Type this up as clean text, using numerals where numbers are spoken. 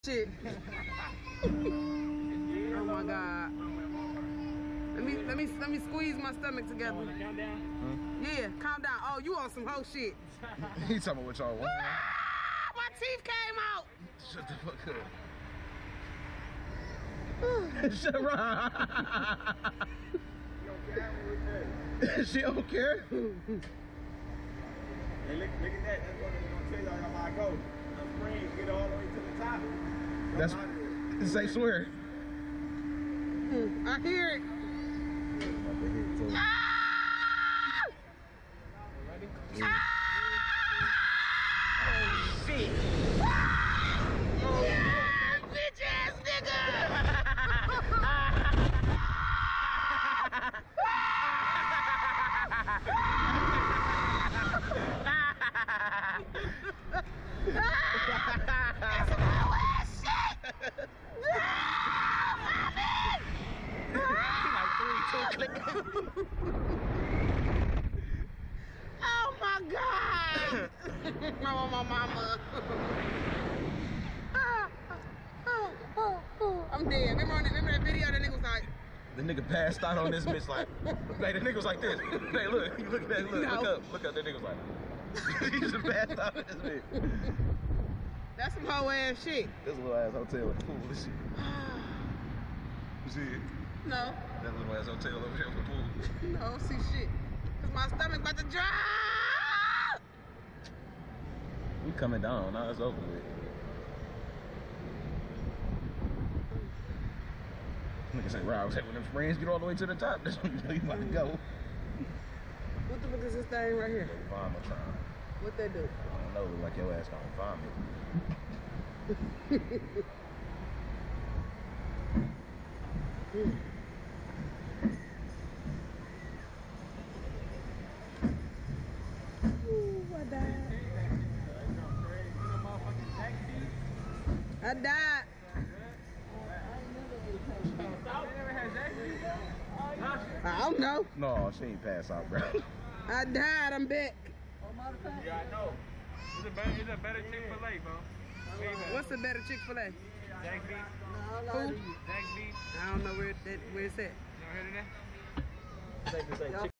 shit. Oh my God. Let me squeeze my stomach together. Count down? Yeah, calm down. Oh, you on some whole shit. He talking about what y'all want. Ah, my teeth came out. Shut the fuck up. Shut up. She don't care. Hey, look at that. That's what they're gonna tell y'all how I go. The springs get all the way to the top. That's say swear. I hear it. Ah! Ready? Ah! Oh shit. Yeah, bitch ass nigga. That's some whole ass shit. Oh my God! My mama. I'm dead. Remember that video? That nigga was like, The nigga passed out on this bitch like the nigga was like this. Hey, look, you look at that, look up. That nigga was like, he just passed out on this bitch. that's some whole ass shit. This little ass hotel with the pool and shit. You see it? No. That little ass hotel over here with the pool. No, I don't see shit. Cause my stomach about to drop. We coming down, now it's over with. Nigga say, Rob, when them springs get all the way to the top, that's when you know you about to go. What the fuck is this thing right here? Vomitron. What they do? I don't know, look like your ass gonna vomit. Ooh, I died. I died. I don't know. No, she ain't pass out, bro. I died. I'm back. Yeah, I know. It's a better Chick-fil-A, bro. What's the better Chick-fil-A? Jack beef. Who? Jack beef. I don't know where it's at. You ever heard of that?